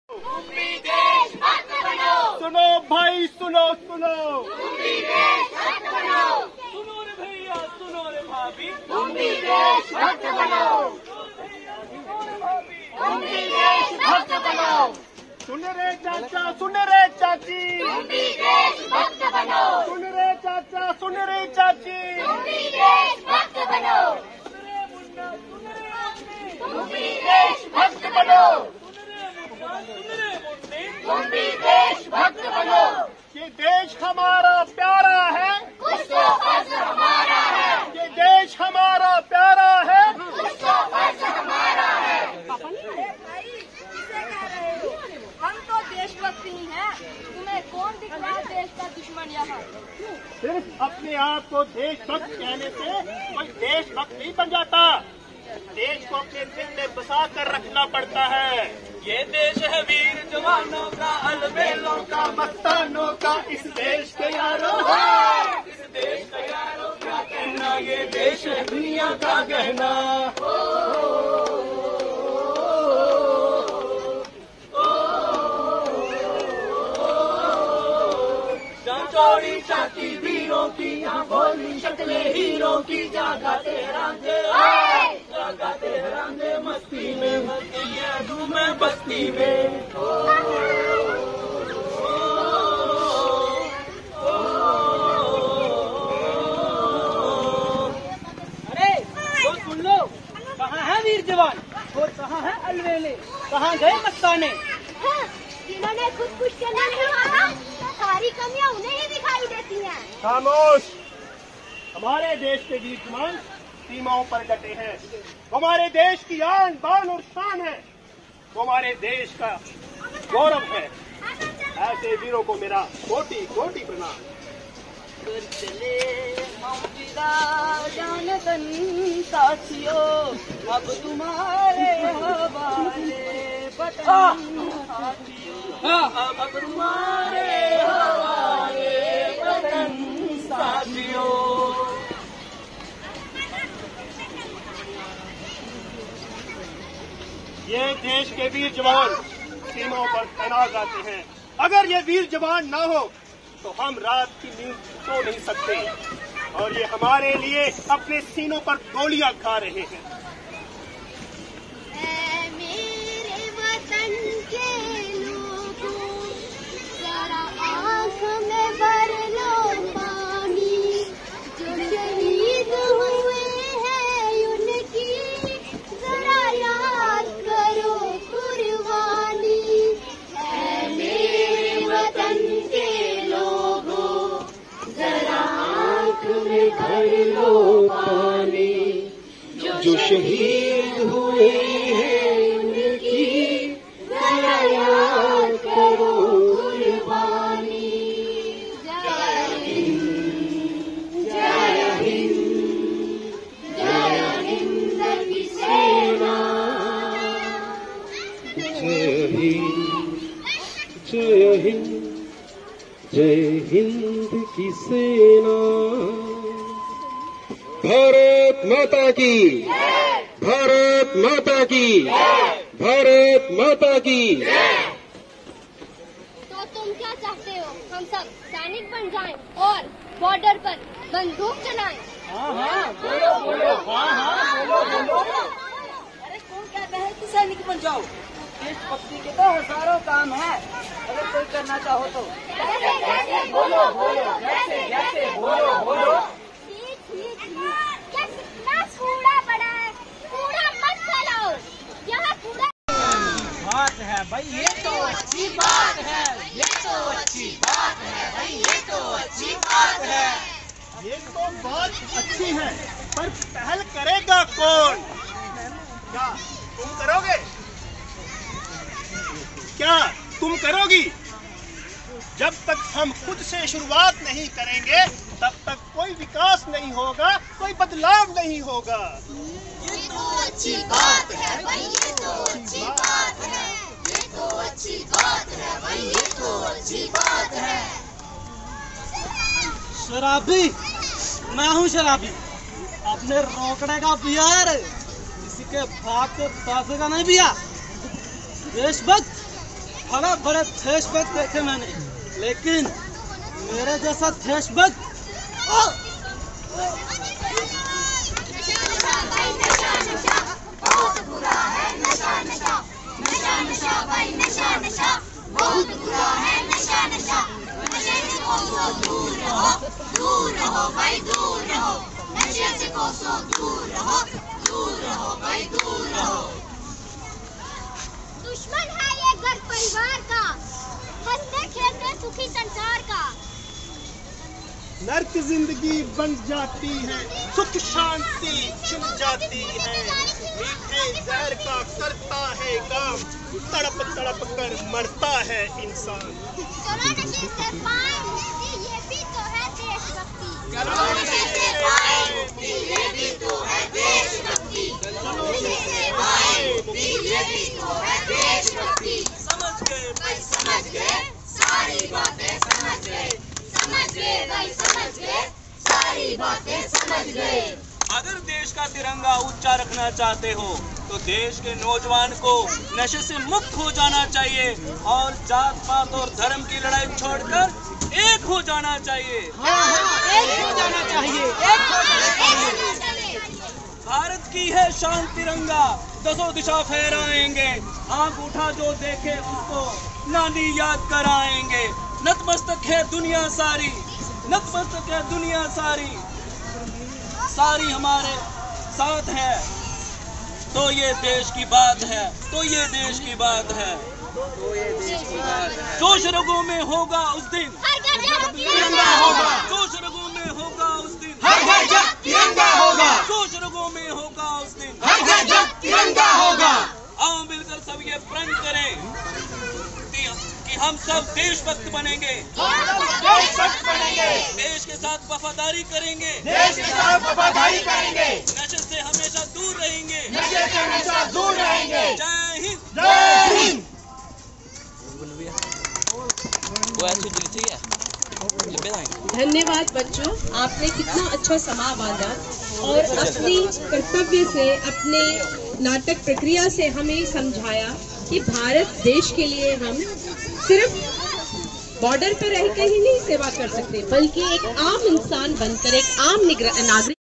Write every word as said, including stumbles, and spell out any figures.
तुम भी देशभक्त बनो। सुनो भाई सुनो सुनो, तुम भी देशभक्त बनो। सुनो रे भैया सुनो रे भाभी, तुम भी देशभक्त बनो। तुम भी देशभक्त बनो। सुन रे चाचा सुन रे चाची, तुम भी देशभक्त बनो। सुन रे चाचा सुन रे चाची, तुम भी देशभक्त बनो। तुम भी देशभक्त बनो। तुम भी देशभक्त बनो। ये देश हमारा प्यारा है, कुछ तो फर्ज हमारा है। ये देश हमारा प्यारा है, कुछ तो फर्ज हमारा है। भाई किसे कह रहे हो? हम तो देशभक्त ही हैं। तुम्हें कौन दिख रहा है देश का दुश्मन यहाँ? सिर्फ अपने आप को देशभक्त कहने से कोई देशभक्त नहीं बन जाता। देश को अपने दिल में बसा कर रखना पड़ता है। ये देश है वीर जवानों का, अलबेलों का, मस्तानों का, इस देश के यारों है, इस देश के यारों का कहना, ये देश है दुनिया का गहना। चौड़ी चाची वीरों की, यहाँ भोली शक्लें हीरों की, जागाते रांझे जागाते रांझे मस्ती में, मस्ती है धूमे बस्ती में। अरे तो सुन लो, कहाँ है वीर जवान और कहाँ है अलवेले, कहाँ गए मस्ताने? जिन्होंने खुद कुछ करना नहीं आता, सारी कमियां उन्हें ही दिखाई देती हैं। खामोश। हमारे देश के वीर जवान सीमाओं पर डटे हैं। वो हमारे देश की आन बान और शान है, वो हमारे देश का गौरव है। ऐसे वीरों को मेरा कोटि कोटि प्रणाम। चले मौजिदा जान तन साथियों, अब तुम्हारे हवाले वतन साथियों, अब तुम्हारे हवाले वतन साथियों। ये देश के वीर जवान सीमाओं पर तैनात रहते हैं। अगर ये वीर जवान ना हो तो हम रात की नींद सो नहीं सकते, और ये हमारे लिए अपने सीनों पर गोलियां खा रहे हैं। ऐ मेरे वतन के लोगों, जरा आँख में भर लो पानी, जो शहीद हुए हैं उनकी जरा याद करो कुर्बानी। ऐ मेरे वतन के लोगों, जरा आँख में भर लो पानी, जो शहीद हुए हैं उनकी जरा याद करो कुर्बानी। जय हिंद जय हिंद जय हिंद की सेना। जय हिंद जय हिंद जय हिंद की सेना। भारत माता की, भारत माता की, भारत माता की। तो तुम क्या चाहते हो? हम सब सैनिक बन जाएं और बॉर्डर पर बंदूक चलाएं? हाँ हाँ बोलो बोलो, हाँ हाँ बोलो बोलो। अरे कौन कहता है कि सैनिक बन जाओ? देशभक्ति के तो हजारों काम है, अगर कोई करना चाहो तो। जैसे जैसे बोलो बोलो, जैसे जैसे बोलो बोलो। ठीक ठीक ठीक, क्या कितना कूड़ा पड़ा है, कूड़ा मत फैलाओ, यहाँ कूड़ा। बात है भाई, ये तो अच्छी बात है, ये तो अच्छी बात है भाई, ये तो अच्छी बात है। ये तो बात अच्छी है, पर पहल करेगा कौन? क्या तुम करोगे? क्या तुम करोगी? जब तक हम खुद से शुरुआत नहीं करेंगे तब तक कोई विकास नहीं होगा, कोई बदलाव नहीं होगा। ये तो अच्छी बात है भाई, ये तो अच्छी बात है, ये तो अच्छी बात है भाई, ये तो अच्छी बात है। शराबी, मैं हूँ शराबी, अपने रोकड़े का बिहार किसी के बाप के पैसे का नहीं पिया। देशभक्त बड़ा बड़ा देशभक्त देखे मैंने, लेकिन मेरे जैसा देशभक्त नशा भाई नशा नशा बहुत बुरा है, नशा नशा नशा नशा भाई नशा नशा बहुत बुरा है, नशा नशा नशे से कोसों दूर रहो, दूर रहो भाई दूर रहो, नशे से कोसों दूर रहो, दूर रहो भाई दूर रहो। दुश्मन है ये घर परिवार का, हंसते खेलते सुखी संसार का। नर्क जिंदगी बन जाती है, सुख शांति छिन जाती है, मीठे जहर का करता है काम, तड़प तड़प कर मरता है इंसान। चलो नशे से पाए मुक्ति, ये भी तो है देशभक्ति। चलो नशे से पाए मुक्ति, ये भी तो है देशभक्ति। चलो नशे से पाए मुक्ति, ये भी तो है देशभक्ति। समझ गए भाई समझ गए, सारी बातें समझ गए, समझ गए भाई समझ गए, सारी बातें समझ गए। अगर देश का तिरंगा ऊंचा रखना चाहते हो तो देश के नौजवान को नशे से मुक्त हो जाना चाहिए और जात पात और धर्म की लड़ाई छोड़कर एक हो जाना चाहिए। एक हो जाना चाहिए, एक हो जाना चाहिए। भारत की है शान तिरंगा, दसों दिशा फहराएंगे, आंख उठा जो देखे उसको नानी याद कराएंगे। नतमस्तक है दुनिया सारी, नतमस्तक है दुनिया सारी, सारी हमारे साथ है, तो ये देश की बात है, तो ये देश की बात है, तो ये देश की बात है। जोश रगों में होगा उस दिन हर घर जब तिरंगा होगा, जोश रगों में होगा उस दिन हर घर जब तिरंगा होगा, जोश रगों में होगा उस दिन हर घर जब तिरंगा होगा। आओ मिलकर सब ये प्रण करें कि हम सब देशभक्त बनेंगे, देशभक्त बनेंगे, देश के साथ वफादारी करेंगे, देश के साथ वफादारी करेंगे, नशे से हमेशा दूर रहेंगे, नशे से हमेशा दूर रहेंगे। जय हिंद। जय हिंद। धन्यवाद बच्चों, आपने कितना अच्छा समा बांधा और अपनी कर्तव्य से, अपने नाटक प्रक्रिया से हमें समझाया कि भारत देश के लिए हम सिर्फ बॉर्डर पर रहकर ही नहीं सेवा कर सकते, बल्कि एक आम इंसान बनकर, एक आम नागरिक